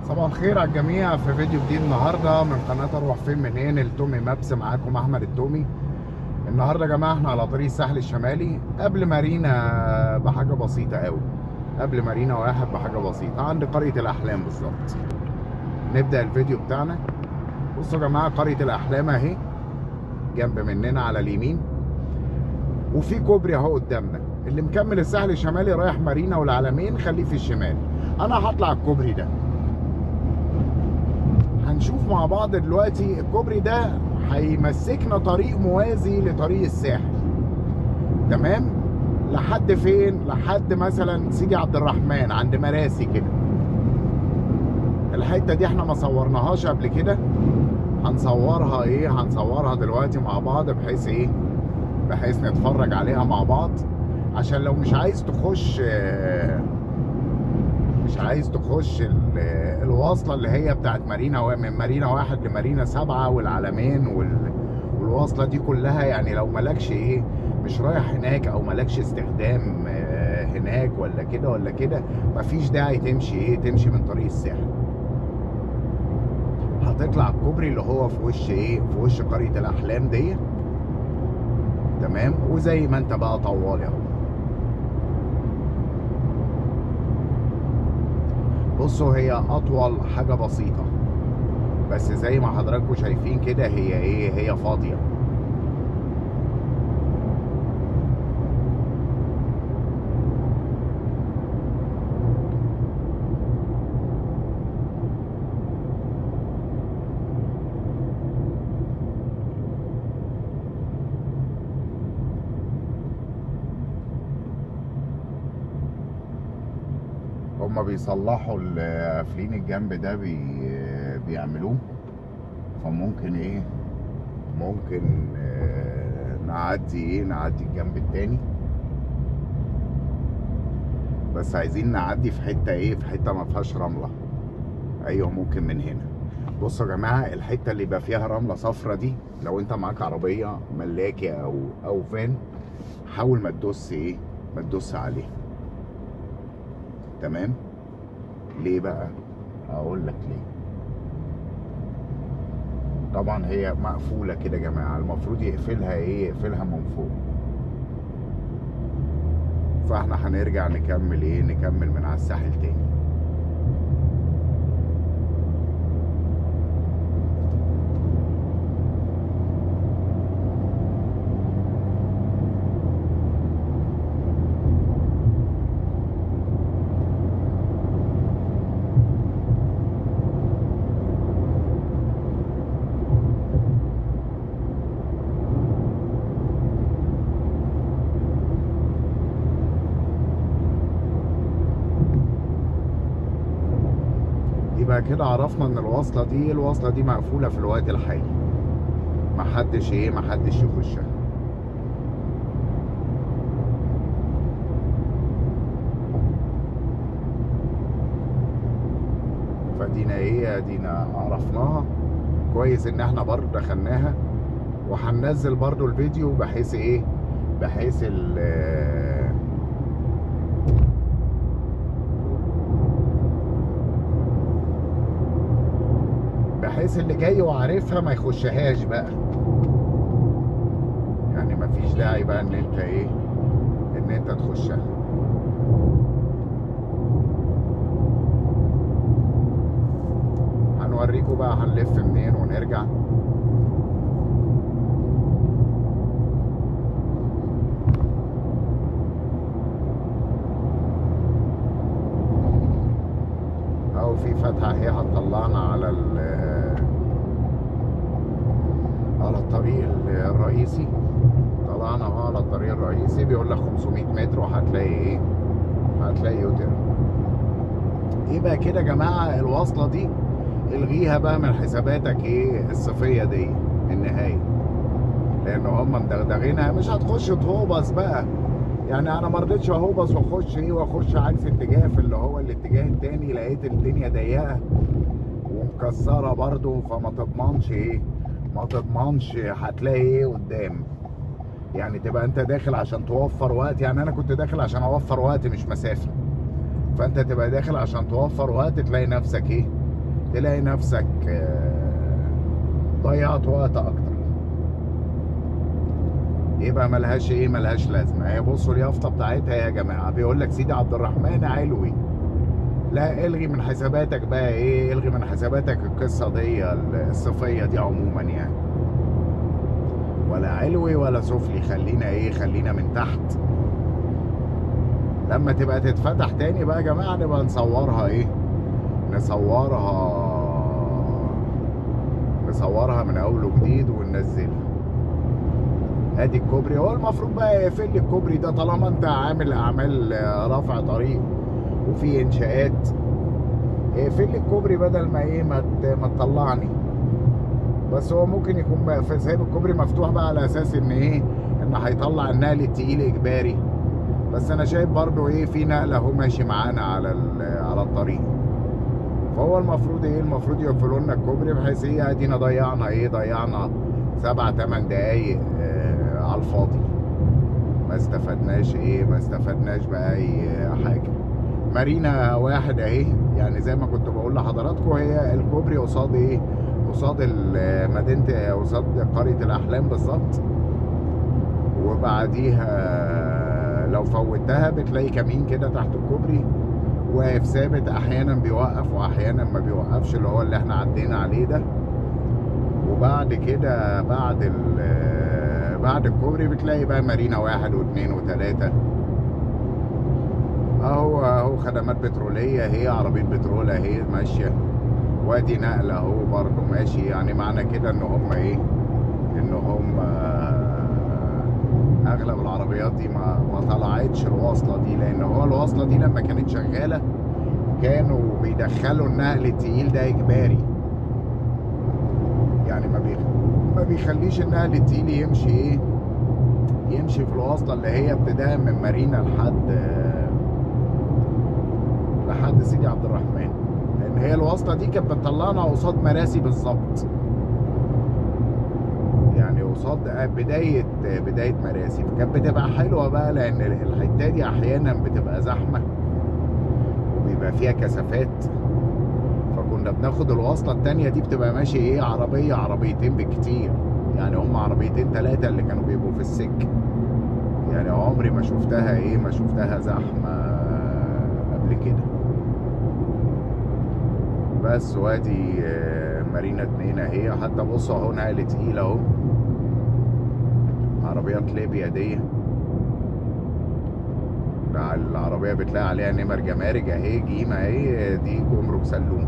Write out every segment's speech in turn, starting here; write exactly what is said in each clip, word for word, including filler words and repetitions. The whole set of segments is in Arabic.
صباح الخير على الجميع في فيديو جديد النهارده من قناه اروح فين منين التومي مابس. معاكم احمد التومي. النهارده يا جماعه احنا على طريق الساحل الشمالي قبل مارينا بحاجه بسيطه قوي، قبل مارينا واحد بحاجه بسيطه عند قريه الاحلام بالظبط. نبدا الفيديو بتاعنا. بصوا يا جماعه قريه الاحلام اهي جنب مننا على اليمين، وفي كوبري اهو قدامنا. اللي مكمل الساحل الشمالي رايح مارينا والعلمين خليه في الشمال. انا هطلع الكوبري ده، هنشوف مع بعض دلوقتي. الكوبري ده هيمسكنا طريق موازي لطريق الساحل، تمام؟ لحد فين؟ لحد مثلا سيدي عبد الرحمن عند مراسي كده. الحته دي احنا ما صورناهاش قبل كده، هنصورها ايه هنصورها دلوقتي مع بعض، بحيث ايه بحيث نتفرج عليها مع بعض. عشان لو مش عايز تخش مش عايز تخش الواصله اللي هي بتاعت مارينا، من مارينا واحد لمارينا سبعه والعلمين والواصله دي كلها، يعني لو مالكش ايه مش رايح هناك او مالكش استخدام هناك ولا كده ولا كده، مفيش داعي تمشي ايه تمشي من طريق الساحل. هتطلع الكوبري اللي هو في وش ايه في وش قريه الاحلام دي، تمام؟ وزي ما انت بقى طوالي اهو. بصوا هي اطول حاجه بسيطه، بس زي ما حضراتكم شايفين كده هي ايه هي فاضيه. هما بيصلحوا القافلين الجنب ده بي بيعملوه، فممكن ايه ممكن آه نعدي ايه نعدي الجنب التاني، بس عايزين نعدي في حته ايه في حته ما فيهاش رمله. ايوه ممكن من هنا. بصوا يا جماعه الحته اللي يبقى فيها رمله صفرة دي، لو انت معاك عربيه ملاكي او او فان، حاول ما تدوس ايه ما تدوس عليها، تمام؟ ليه بقى؟ اقول لك ليه. طبعا هي مقفوله كده يا جماعه، المفروض يقفلها ايه يقفلها من فوق. فاحنا هنرجع نكمل ايه نكمل من على الساحل تاني. يبقى كده عرفنا ان الوصله دي الوصله دي مقفوله في الوقت الحالي، محدش ايه محدش يخشها. فدينا ايه ادينا عرفناها كويس ان احنا برضو دخلناها، وهننزل برضو الفيديو بحيث ايه بحيث ال بحيث اللي جاي وعارفها ما يخشهاش بقى. يعني مفيش داعي بقى ان انت ايه ان انت تخشها. هنوريكم بقى هنلف منين ونرجع. او في فتحه اهي هتطلعنا على على الطريق الرئيسي. طلعنا اهو على الطريق الرئيسي، بيقول لك خمسمية متر وهتلاقي ايه هتلاقي يوتيرن. يبقى كده يا جماعه الوصله دي الغيها بقى من حساباتك ايه الصيفيه دي النهايه، لان هم مدغدغينها. مش هتخش تهوبص بقى، يعني انا ما رضيتش اهوبص واخش ايه واخش عكس اتجاه في اللي هو الاتجاه التاني، لقيت الدنيا ضيقه ومكسره برضو، فما تضمنش ايه ما تضمنش هتلاقي ايه قدام. يعني تبقى انت داخل عشان توفر وقت، يعني انا كنت داخل عشان اوفر وقت مش مسافه، فانت تبقى داخل عشان توفر وقت تلاقي نفسك ايه تلاقي نفسك ضيعت وقت اكتر. يبقى ملهاش ايه، ملهاش لازمه. هي بصوا اليافطه بتاعتها يا جماعه، بيقول لك سيدي عبد الرحمن علوي. لا الغي من حساباتك بقى ايه، الغي من حساباتك القصه دي الصفيه دي عموما يعني، ولا علوي ولا سفلي. خلينا ايه، خلينا من تحت. لما تبقى تتفتح تاني بقى يا جماعه نبقى نصورها ايه، نصورها نصورها من اول وجديد وننزلها. ادي الكوبري، هو المفروض بقى يقفل لي الكوبري ده طالما انت عامل اعمال رفع طريق وفي انشاءات. اقفل لي الكوبري بدل ما ايه ما ما تطلعني. بس هو ممكن يكون سايب الكوبري مفتوح بقى على اساس ان ايه، ان هيطلع النقل التقيل اجباري. بس انا شايف برضو ايه، في نقل اهو ماشي معانا على على الطريق. فهو المفروض ايه، المفروض يقفلوا لنا الكوبري بحيث ايه، ادينا ضيعنا ايه، ضيعنا سبع تمن دقايق آه على الفاضي. ما استفدناش ايه، ما استفدناش باي حاجه. مارينا واحد اهي، يعني زي ما كنت بقول لحضراتكم، هي الكوبري قصاد ايه، قصاد مدينه، قصاد قريه الاحلام بالظبط. وبعديها لو فوتها بتلاقي كمين كده تحت الكوبري واقف ثابت، احيانا بيوقف واحيانا ما بيوقفش، اللي هو اللي احنا عدينا عليه ده. وبعد كده بعد بعد الكوبري بتلاقي بقى مارينا واحد واثنين وثلاثة. اهو اهو خدمات بترولية، هي عربية بترول اهي ماشية، وادي نقل اهو برضه ماشي. يعني معنى كده ان هم ايه، ان هم اغلب العربيات دي ما ما طلعتش الواصلة دي، لان هو الواصلة دي لما كانت شغالة كانوا بيدخلوا النقل التقيل ده اجباري. يعني ما بيخ... ما بيخليش النقل التقيل يمشي ايه، يمشي في الوصله اللي هي ابتداء من مارينا لحد لحد سيدي عبد الرحمن. لان هي الوصله دي كانت بتطلعنا قصاد مراسي بالظبط، يعني قصاد بدايه بدايه مراسي. فكانت بتبقى حلوه بقى، لان الحته دي احيانا بتبقى زحمه وبيبقى فيها كثافات. كنا بناخد الوصله التانيه دي بتبقى ماشي ايه، عربيه عربيتين بالكتير، يعني هم عربيتين ثلاثه اللي كانوا بيبقوا في السكه. يعني عمري ما شفتها ايه، ما شفتها زحمه قبل كده. بس وادي مارينا اتنين اهي. حتى بصوا اهو نقل تقيل اهو، عربيات ليبيا دي. العربيه بتلاقي عليها نمر جمارك اهي، جيمه اهي، دي جمرك سلوم.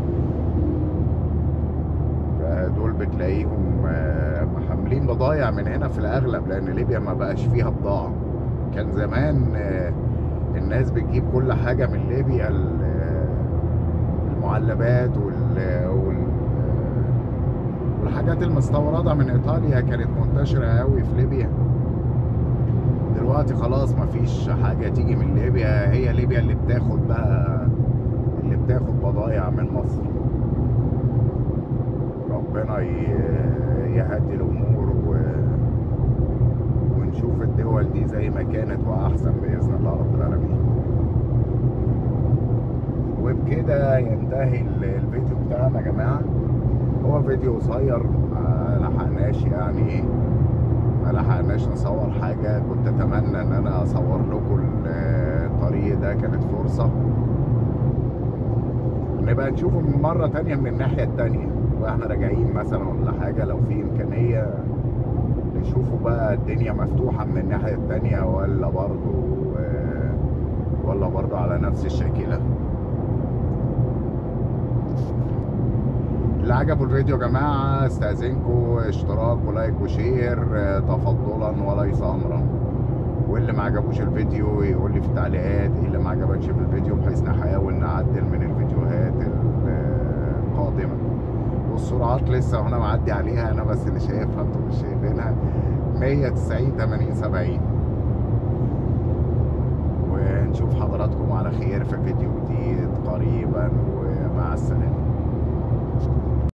دول بتلاقيهم محملين بضايع من هنا في الاغلب، لان ليبيا ما بقاش فيها بضاعه. كان زمان الناس بتجيب كل حاجه من ليبيا، المعلبات والحاجات المستورده من ايطاليا كانت منتشره قوي في ليبيا. دلوقتي خلاص مفيش حاجه تيجي من ليبيا، هي ليبيا اللي بتاخد بقى، اللي بتاخد بضايع من مصر. ربنا يهدي الامور و... ونشوف الدول دي زي ما كانت واحسن باذن الله رب العالمين. وبكده ينتهي الفيديو بتاعنا يا جماعه. هو فيديو قصير، ما لحقناش يعني ايه، ما لحقناش نصور حاجه. كنت اتمنى ان انا اصور لكم الطريق ده، كانت فرصه. نبقى نشوفه من مره تانيه من الناحيه التانيه واحنا راجعين مثلا ولا حاجه، لو في امكانيه نشوفوا بقى الدنيا مفتوحه من الناحيه التانيه ولا برضو ولا برضو على نفس الشاكله. اللي عجبوا الفيديو يا جماعه استاذنكم اشتراك ولايك وشير تفضلا وليس امرا. واللي ما عجبوش الفيديو يقول لي في التعليقات ايه اللي ما عجبكش في الفيديو، بحيث نحاول نعدل من الفيديوهات القادمه. والسرعات لسه هنا معدي عليها انا بس اللي شايفها، انتم مش شايفينها. مية وتسعين تمانين سبعين. ونشوف حضراتكم على خير في فيديو جديد قريبا، ومع السلامه.